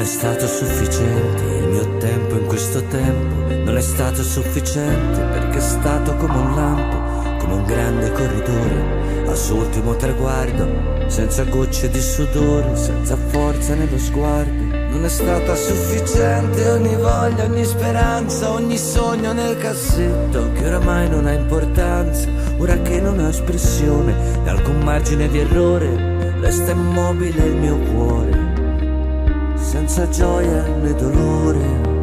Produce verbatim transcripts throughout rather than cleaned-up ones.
stato sufficiente, il mio tempo in questo tempo non è stato sufficiente, perché è stato come un lampo, come un grande corridore al suo ultimo traguardo, senza gocce di sudore, senza forza nello sguardo. Non è stata sufficiente ogni voglia, ogni speranza, ogni sogno nel cassetto che oramai non ha importanza, ora che non ha espressione né alcun margine di errore, resta immobile il mio cuore, senza gioia né dolore.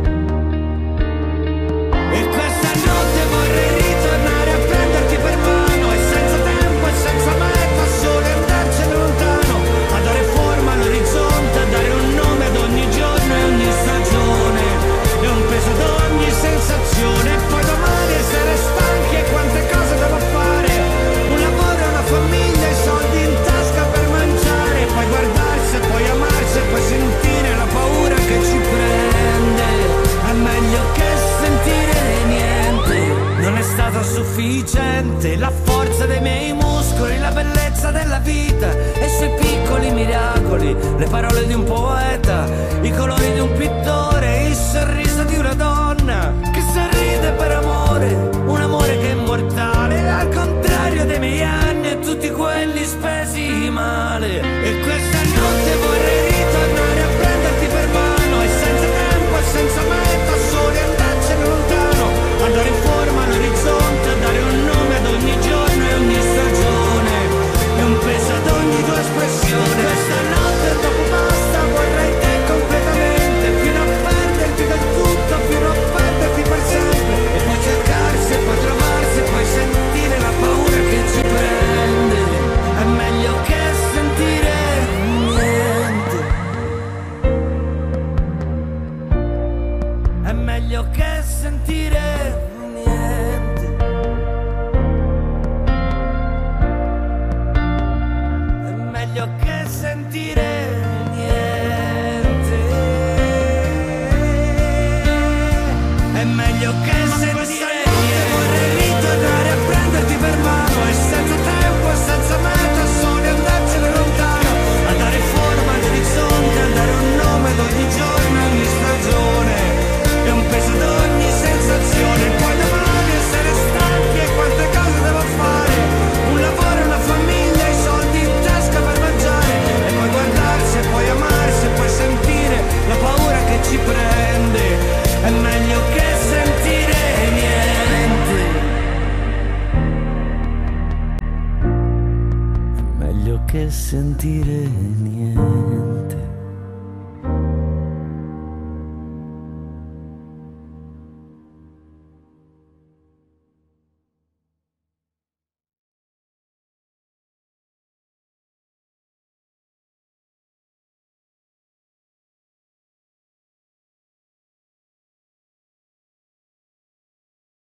E questa notte vorrei ritornare a prenderti per mano, e senza tempo e senza meta, solo andarcene lontano, a dare forma all'orizzonte, a dare un nome ad ogni giorno e ogni stagione, e un peso ad ogni sensazione. E poi domani essere stanchi e quante cose devo fare, un lavoro e una famiglia, i soldi in tasca per mangiare, e poi guardarsi e poi amarsi e poi sentire la paura che ci prende. È meglio che sentire niente. Non è stato sufficiente la forza dei miei muscoli, la bellezza della vita e i suoi piccoli miracoli, le parole di un poeta, i colori di un pittore, il sorriso di una donna che sorride per amore, un amore che è immortale, al contrario dei miei anni e tutti quelli spesi male. E questa notte vorrei ritornare a prenderti per mano, e senza tempo e senza meta, soli andarcene lontano, a dare forma all'orizzonte, a dare un nome ad ogni giorno e ogni stagione, e un peso ad ogni tua espressione. Questa notte dopo basta, vorrei te completamente, fino a perderti del tutto, fino a perderti per sempre, e poi cercarsi e poi trovarsi e poi sentire la paura che ci prende. È meglio che sentire niente. È meglio che sentire niente. È meglio che sentire niente. È meglio che sentire niente. Vorrei ritornare a prenderti per mano, e senza tempo e senza meta, soli andarcene lontano, a dare forma all'orizzonte, a dare un nome ad ogni giorno, ogni stagione, e un peso ad ogni sensazione. E poi domani essere stanchi e quante cose devo fare, un lavoro e una famiglia, i soldi in tasca per mangiare, e poi guardarsi e poi amarsi e poi sentire la paura che ci prende. È meglio che sentire niente. È meglio che sentire niente.